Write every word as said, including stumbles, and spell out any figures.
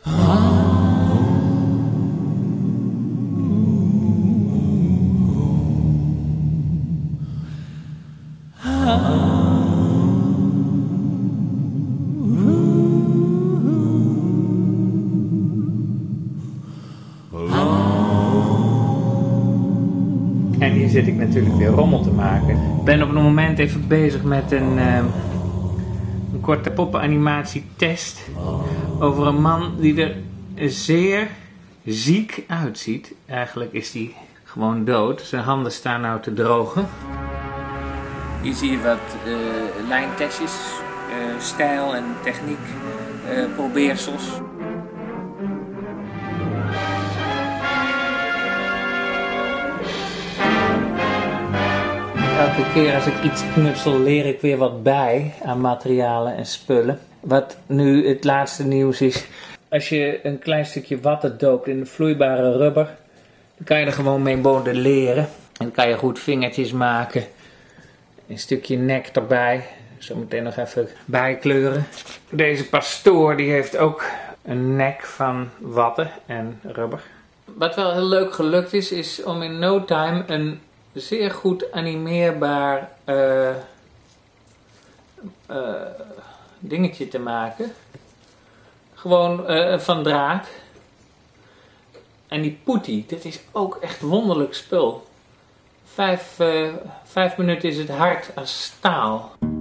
En hier zit ik natuurlijk weer rommel te maken. Ik ben op het moment even bezig met een, uh, een korte poppenanimatietest over een man die er zeer ziek uitziet. Eigenlijk is hij gewoon dood. Zijn handen staan nou te drogen. Hier zie je wat uh, lijntestjes, uh, stijl en techniek, uh, probeersels. Elke keer als ik iets knutsel leer ik weer wat bij aan materialen en spullen. Wat nu het laatste nieuws is, als je een klein stukje watten doopt in de vloeibare rubber, dan kan je er gewoon mee modelleren. En dan kan je goed vingertjes maken, een stukje nek erbij, zometeen nog even bijkleuren. Deze pastoor die heeft ook een nek van watten en rubber. Wat wel heel leuk gelukt is, is om in no time een zeer goed animeerbaar uh, uh, dingetje te maken. Gewoon uh, van draad. En die poetie, dit is ook echt wonderlijk spul. Vijf, uh, vijf minuten is het hard als staal.